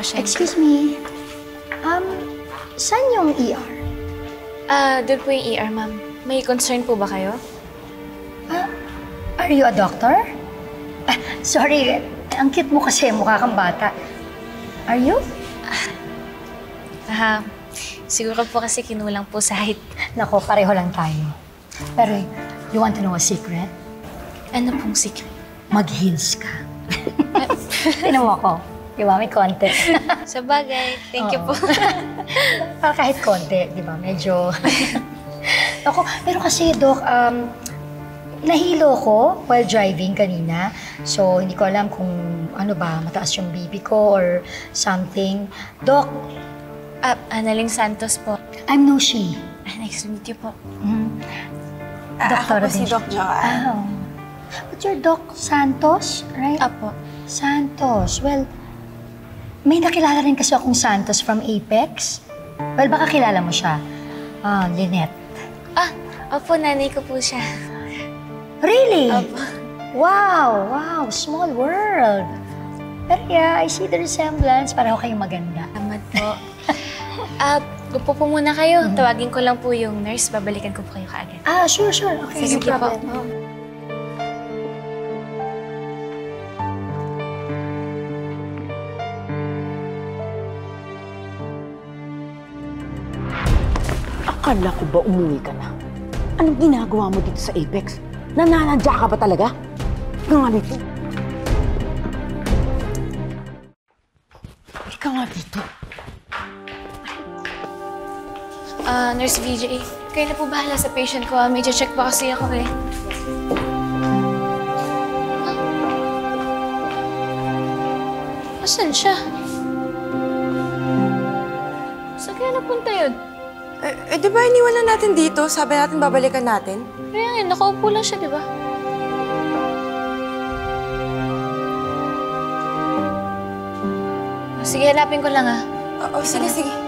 pasyente. Excuse me. Saan yung ER? Doon po yung ER, ma'am. May concern po ba kayo? Are you a doctor? Sorry, ang cute mo kasi, mukha kang bata. Are you? Siguro po kasi kinulang po sa height. Nako, pareho lang tayo. Pero, you want to know a secret? Ano pong secret? Mag-heels ka. Tinan mo ako. Di ba? May konti. Sa bagay, thank you po. Para kahit konti, di ba? Medyo... Ako, pero kasi, Doc, nahilo ko while driving kanina. So, hindi ko alam kung ano ba, mataas yung BP ko or something. Doc, Analing Santos po. I'm Noshi. Nice to meet you po. Doktora Ako po si din siya. Doc Joanne. Oh. But you're Doc Santos, right? Apo. Santos. Well, may nakilala rin kasi akong Santos from Apex. Well, baka kilala mo siya. Lynette. Opo, nanay ko po siya. Really? Opo. Wow, small world. Pero yeah, I see the resemblance. Pareho kayong maganda. Salamat po. Upo po muna kayo. Tawagin ko lang po yung nurse. Babalikan ko po kayo kaagad. Sure. Okay, Sige no po. problem. Akala ko ba umuwi ka na? Anong ginagawa mo dito sa Apex? Nananadya ka ba talaga? Ikaw nga dito. Ikaw nga dito. Nurse VJ, kayo na po bahala sa patient ko. Medyo check pa kasi ako eh. Asan siya? Saan kaya napunta yun? Di ba iniwan natin dito? Sabi natin babalikan natin? Kaya nga, nakaupo lang siya, di ba? Sige, hanapin ko lang Sige.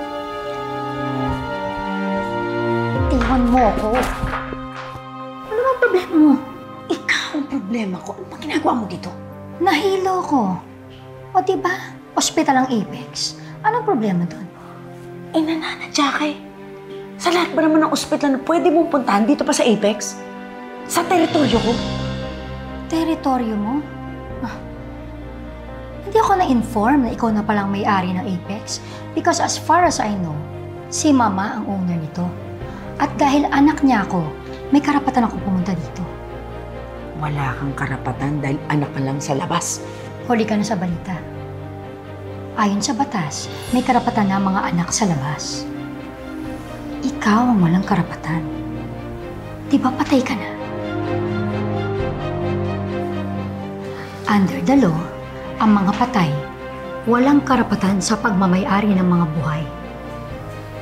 Tingnan mo ako. Ano bang problema mo? Ikaw ang problema ko. Ano ba ginagawa mo dito? Nahilo ko. O diba, ospital ang Apex. Anong problema doon? Nananadya ka eh. Sa lahat ba naman ng ospital na pwede mong puntahan dito pa sa Apex? Sa teritoryo ko? Teritoryo mo? Hindi ako na-inform na ikaw na palang may-ari ng Apex because as far as I know, si Mama ang owner nito. At dahil anak niya ako, may karapatan ako pumunta dito. Wala kang karapatan dahil anak ka lang sa labas. Huli ka na sa balita. Ayon sa batas, may karapatan na mga anak sa labas. Ikaw ang walang karapatan. Di ba patay ka na? Under the law, ang mga patay, walang karapatan sa pagmamay-ari ng mga buhay.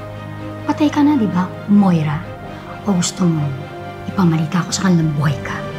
Patay ka na, di ba, Moira? O gusto mo, ipamalita ko sa kanilang buhay ka?